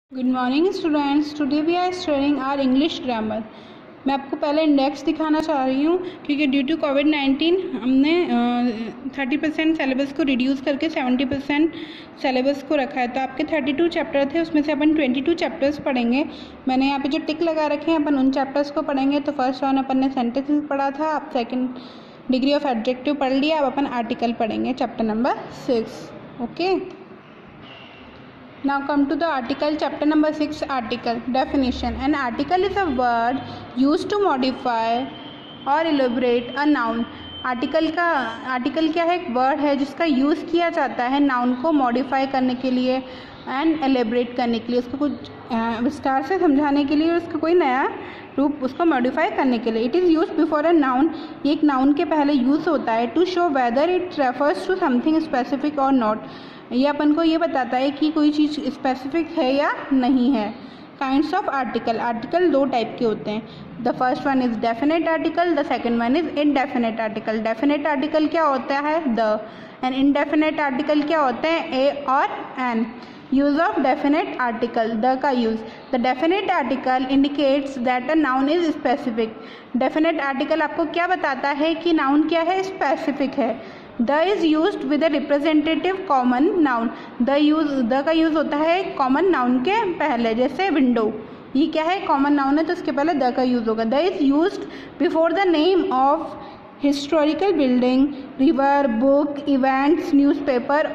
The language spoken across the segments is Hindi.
Good morning students, today we are studying our English grammar. मैं आपको पहले इंडेक्स दिखाना चाह रही हूँ क्योंकि ड्यू टू कोविड-19 हमने 30% सिलेबस को रिड्यूस करके 70% सिलेबस को रखा है। तो आपके 32 चैप्टर थे, उसमें से अपन 22 चैप्टर्स पढ़ेंगे। मैंने यहाँ पे जो टिक लगा रखे हैं अपन उन चैप्टर्स को पढ़ेंगे। तो फर्स्ट वन अपन ने सेंटेंसेस पढ़ा था, आप सेकेंड डिग्री ऑफ एडजेक्टिव पढ़ लिया, अब अपन आर्टिकल पढ़ेंगे chapter number 6। Okay, now come to the article, chapter number 6, article definition. An article is a word used to modify or elaborate a noun. Article क्या है? एक वर्ड है जिसका यूज़ किया जाता है नाउन को मॉडिफाई करने के लिए एंड एलेबरेट करने के लिए, उसको कुछ विस्तार से समझाने के लिए, उसका कोई नया रूप उसको मॉडिफाई करने के लिए। It is use before a noun, ये एक नाउन के पहले यूज़ होता है। To show whether it refers to something specific or not, ये अपन को ये बताता है कि कोई चीज़ स्पेसिफिक है या नहीं है। काइंड्स ऑफ आर्टिकल, आर्टिकल दो टाइप के होते हैं। The first one is definite article, the second one is indefinite article. Definite article क्या होता है? द, एंड इनडेफिनेट आर्टिकल क्या होते हैं? ए और an. Use of definite article, the का use. The definite article indicates that a noun is specific. Definite article आपको क्या बताता है कि नाउन क्या है? स्पेसिफिक है। The is used with a representative common noun, the का यूज होता है कॉमन नाउन के पहले, जैसे विंडो, ये क्या है? कॉमन नाउन है तो इसके पहले द का यूज होगा। The is used before the name of historical building, river, book, events, newspaper,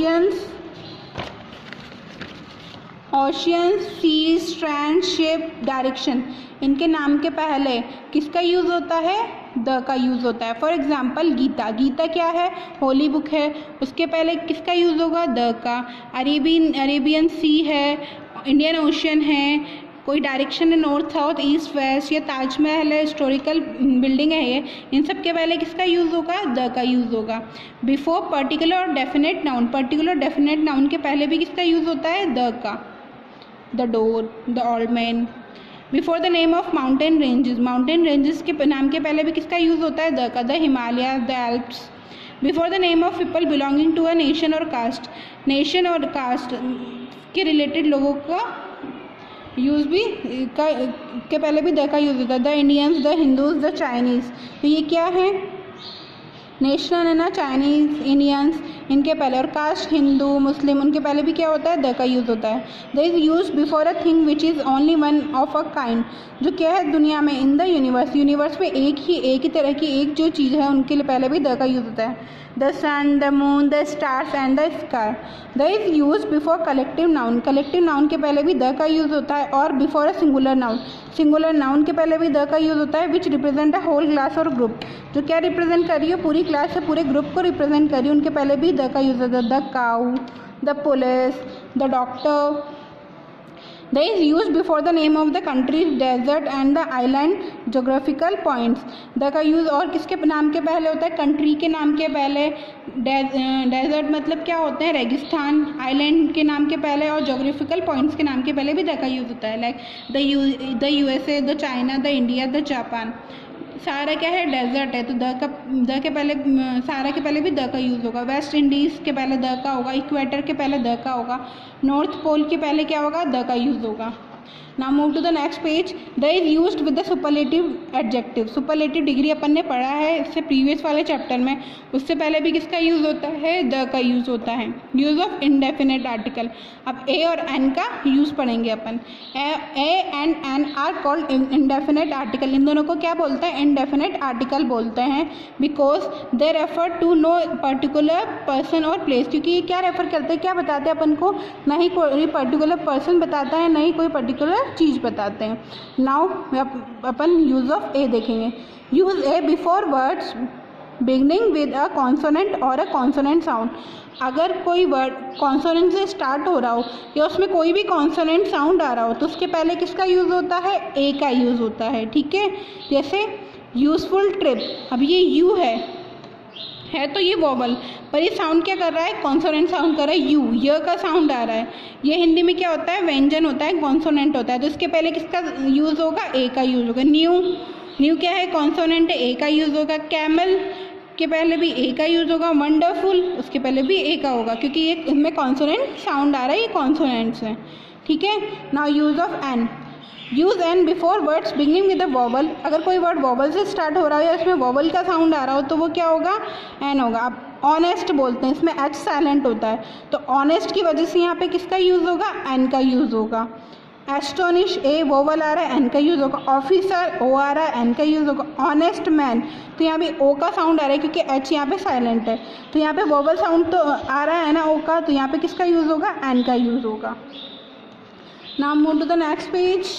ocean, sea, strand, ship, direction, इनके नाम के पहले किसका यूज़ होता है? द का यूज़ होता है। फॉर एग्जाम्पल गीता, गीता क्या है? होली बुक है, उसके पहले किसका यूज़ होगा? द का। अरेबियन सी है, इंडियन ओशन है, कोई डायरेक्शन है नॉर्थ साउथ ईस्ट वेस्ट, या ताजमहल है, हिस्टोरिकल बिल्डिंग है, ये इन सब के पहले किसका यूज़ होगा? द का यूज़ होगा। Before particular or definite noun, particular definite noun के पहले भी किसका यूज़ होता है? द का। The door, the old man. Before the name of mountain ranges, mountain ranges के नाम के पहले भी किसका यूज़ होता है? द का। The Himalaya, the Alps. Before the name of people belonging to a nation और कास्ट, नेशन और कास्ट के रिलेटेड लोगों का यूज़ भी के पहले भी द का यूज़ होता है। The Indians, the Hindus, the Chinese, तो ये क्या है? नेशनल है ना, चाइनीज़, इंडियंस, इनके पहले, और कास्ट हिंदू, मुस्लिम, उनके पहले भी क्या होता है? द का यूज़ होता है। The is use before a thing which is only one of a kind, जो क्या है दुनिया में, इन द यूनिवर्स, यूनिवर्स में एक ही तरह की एक जो चीज़ है उनके लिए पहले भी द का यूज़ होता है। The sun, the moon, the stars and the sky. The is use before collective noun, collective noun के पहले भी द का यूज़ होता है, और before a singular noun, singular noun के पहले भी द का यूज़ होता है। Which represent a whole class or group, जो क्या रिप्रेजेंट कर रही है? पूरी क्लास या पूरे ग्रुप को रिप्रेजेंट कर रही है, उनके पहले भी द का यूज़ होता है। The cow, the police, the doctor. The is use before the name of the country, desert and the island, geographical points. The का यूज़ और किसके नाम के पहले होता है? कंट्री के नाम के पहले। डेजर्ट मतलब क्या होते हैं? रेगिस्तान। आइलैंड के नाम के पहले, और जोग्राफिकल पॉइंट्स के नाम के पहले भी द का यूज़ होता है। Like the USA, the China, the India, the Japan. सारा क्या है? डेजर्ट है, तो द के पहले, सारा के पहले भी द का यूज़ होगा। वेस्ट इंडीज़ के पहले द का होगा, इक्वेटर के पहले द का होगा, नॉर्थ पोल के पहले क्या होगा? द का यूज़ होगा। Now move to the next page. The is used with the superlative adjective, superlative degree अपन ने पढ़ा है इससे प्रीवियस वाले चैप्टर में, उससे पहले भी किसका यूज़ होता है? द का यूज़ होता है। यूज़ ऑफ इनडेफिनेट आर्टिकल, अब ए और एन का यूज़ पढ़ेंगे अपन। A and an are called indefinite article, इन दोनों को क्या बोलते हैं? इनडेफिनेट आर्टिकल बोलते हैं, because they refer to no particular person or place, क्योंकि ये क्या रेफर करते हैं? क्या बताते हैं अपन को? ना ही कोई पर्टिकुलर पर्सन बताता है, ना ही कोई पर्टिकुलर चीज़ बताते हैं। नाउ अपन यूज ऑफ ए देखेंगे। Use a before words beginning with a consonant or a consonant sound, अगर कोई वर्ड कॉन्सोनेंट से स्टार्ट हो रहा हो या उसमें कोई भी कॉन्सोनेंट साउंड आ रहा हो, तो उसके पहले किसका यूज़ होता है? ए का यूज़ होता है। ठीक है, जैसे यूजफुल ट्रिप, अब ये यू है तो ये वोवल, पर ये साउंड क्या कर रहा है? कॉन्सोनेंट साउंड कर रहा है, यू, य का साउंड आ रहा है। ये हिंदी में क्या होता है? व्यंजन होता है, कॉन्सोनेंट होता है, तो इसके पहले किसका यूज़ होगा? ए का यूज़ होगा। न्यू क्या है? कॉन्सोनेंट है, ए का यूज़ होगा। कैमल के पहले भी ए का यूज़ होगा। वंडरफुल उसके पहले भी ए का होगा, क्योंकि ये इसमें कॉन्सोनेंट साउंड आ रहा है, ये कॉन्सोनेंट्स हैं। ठीक है। Now use of an, use an before words beginning with a vowel. अगर कोई वर्ड वॉवल से स्टार्ट हो रहा हो या इसमें वॉवल का साउंड आ रहा हो तो वो क्या होगा, एन होगा। अब ऑनेस्ट बोलते हैं, इसमें एच साइलेंट होता है, तो ऑनेस्ट की वजह से यहाँ पे किसका यूज़ होगा, एन का यूज़ होगा। एस्टोनिश, ए वोवल आ रहा है, एन का यूज़ होगा। ऑफिसर, ओ आ रहा है, एन का यूज़ होगा। ऑनेस्ट मैन, तो यहाँ पे ओ का साउंड आ रहा है क्योंकि एच यहाँ पे साइलेंट है, तो यहाँ पे वोवल साउंड तो आ रहा है ना ओ का, तो यहाँ पे किसका यूज़ होगा, एन का यूज़ होगा। Now move to the next page.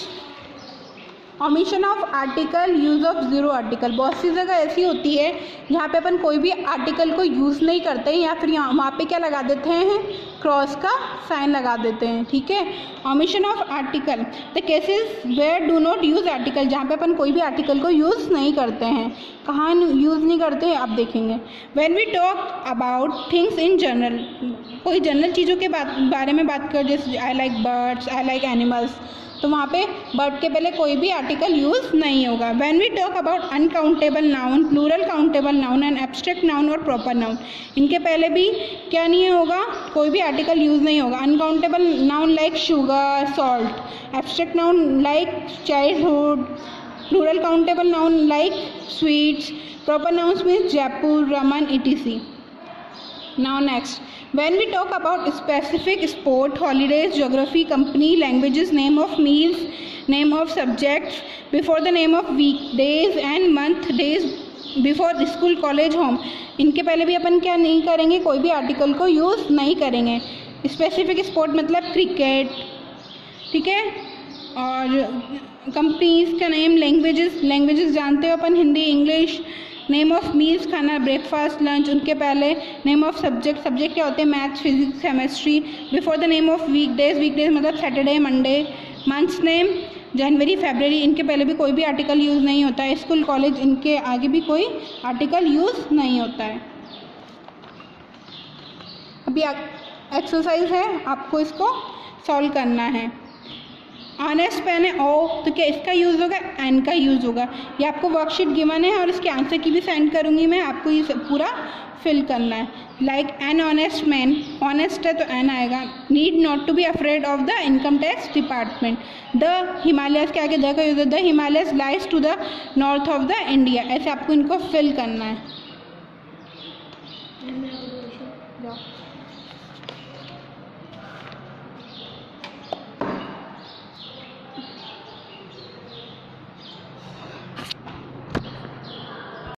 Omission of article, use of zero article. बहुत सी जगह ऐसी होती है जहाँ पे अपन कोई भी आर्टिकल को यूज़ नहीं करते हैं या फिर वहाँ पे क्या लगा देते हैं, क्रॉस का साइन लगा देते हैं, ठीक है। Omission of article, the cases where do not use article, जहाँ पे अपन कोई भी आर्टिकल को यूज़ नहीं करते हैं। कहाँ यूज़ नहीं करते हैं, अब देखेंगे। When we talk about things in general, कोई जनरल चीज़ों के बारे में बात कर, जैसे I like birds, I like animals, तो वहाँ पे बर्ड के पहले कोई भी आर्टिकल यूज़ नहीं होगा। When we talk about uncountable noun, plural countable noun and abstract noun or proper noun, इनके पहले भी क्या नहीं होगा, कोई भी आर्टिकल यूज़ नहीं होगा। Uncountable noun like sugar, salt, abstract noun like childhood, plural countable noun like sweets, proper nouns means Jaipur, Raman, etc. Now next, when we talk about specific sport, holidays, geography, company, languages, name of meals, name of subjects, before the name of weekdays and month days, before school, college, home, इनके पहले भी अपन क्या नहीं करेंगे, कोई भी आर्टिकल को यूज़ नहीं करेंगे। स्पेसिफिक स्पोर्ट मतलब क्रिकेट, ठीक है, और कंपनीज का नेम, लैंग्वेजेस जानते हो अपन, Hindi, English. Name of meals, खाना, ब्रेकफास्ट, लंच, उनके पहले नेम ऑफ सब्जेक्ट क्या होते हैं, maths, physics, chemistry. Before the name of weekdays मतलब Saturday, Monday. Months name January, February, इनके पहले भी कोई भी आर्टिकल यूज़ नहीं होता है। स्कूल, कॉलेज, इनके आगे भी कोई आर्टिकल यूज़ नहीं होता है। अभी एक्सरसाइज है, आपको इसको सॉल्व करना है। ऑनेस्ट पेन है ओ, तो क्या इसका यूज़ होगा, एन का यूज़ होगा। ये आपको वर्कशीट गिवन है और इसके आंसर की भी सेंड करूँगी मैं, आपको ये पूरा फिल करना है। Like an honest man, honest है तो एन आएगा। Need not to be afraid of the income tax department. The Himalayas के आगे द का यूज़ है, the Himalayas lies to the north of the India. ऐसे आपको इनको फिल करना है।